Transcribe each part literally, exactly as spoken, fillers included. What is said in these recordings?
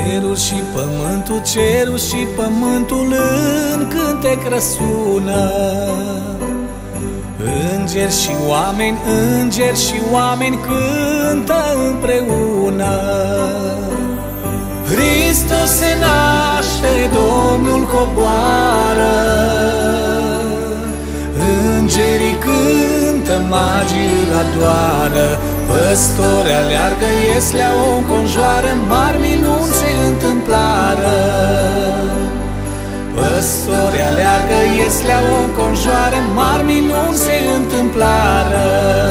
Cerul și pământul, cerul și pământul în cântec răsună. Îngeri și oameni, îngeri și oameni cântă împreună. Hristos se naște, Domnul coboară. Îngerii cântă, magii îl adoară. Păstori aleargă, ieslea o înconjoară, mari minuni se întâmplară. Păstori aleargă, ieslea o înconjoară, mari minuni se întâmplară.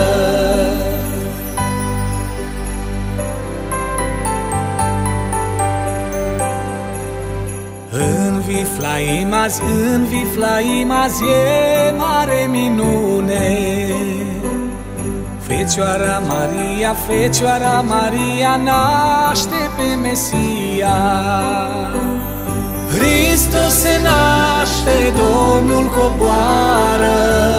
În Viflaim azi, în Viflaim azi e mare minune. Fecioara Maria, Fecioara Maria naște pe Mesia. Hristos se naște, Domnul coboară.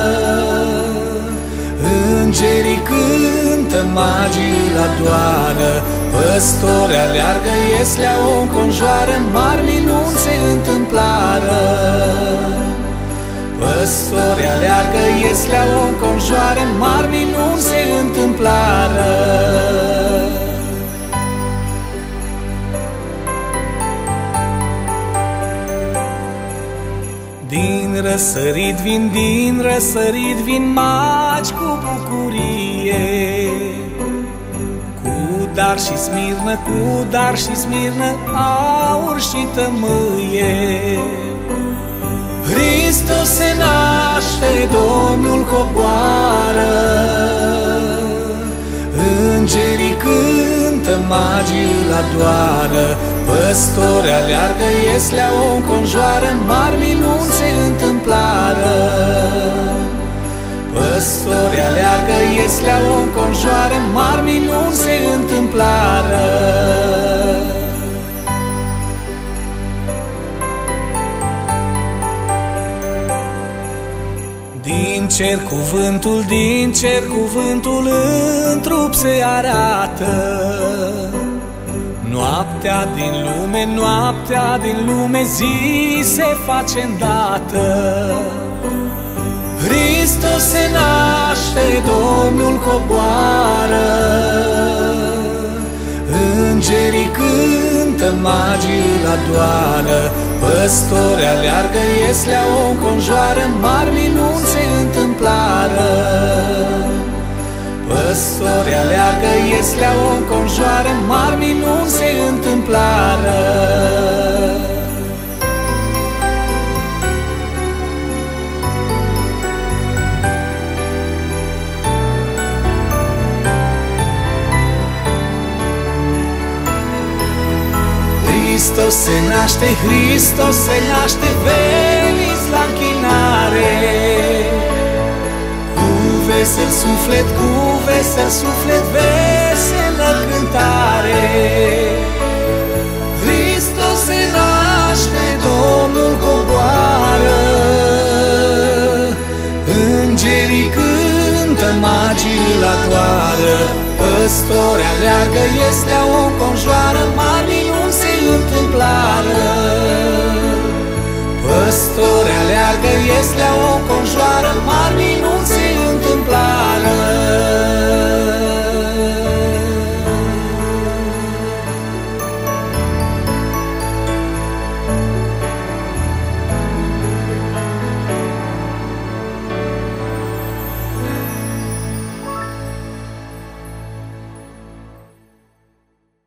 Îngerii cântă, magii îl adoară. Păstori aleargă, ieslea o înconjoară, mari minuni se întâmplară. Păstori aleargă, ieslea o înconjoară, mari minuni se întâmplară. Din răsărit vin, din răsărit vin magi cu bucurie, cu dar și smirnă, cu dar și smirnă, aur și tămâie. Hristos se naște, Domnul coboară. Îngerii cântă, magii îl adoară. Păstori aleargă, ieslea o înconjoară, mari minuni se întâmplară. Păstori aleargă, ieslea o înconjoară, mari minuni se întâmplară. Din cer cuvântul, din cer cuvântul în trup se arată. Noaptea din lume, noaptea din lume, zi se face îndată. Hristos se naște, Domnul coboară. Îngerii cântă, magii îl adoară. Păstori aleargă, ieslea o înconjoară, mari minuni se întâmplară. Păstori aleargă, ieslea o înconjoară, mari minuni se întâmplară. Hristos se naște, Hristos se naște, veniți la închinare. Cu vesel suflet, cu vesel suflet, veselă cântare. Hristos se naște, Domnul coboară. Îngerii cântă, magii îl adoară. Păstori aleargă, ieslea o înconjoară, mari minuni se întâmplară. Păstori aleargă, ieslea o înconjoară, mari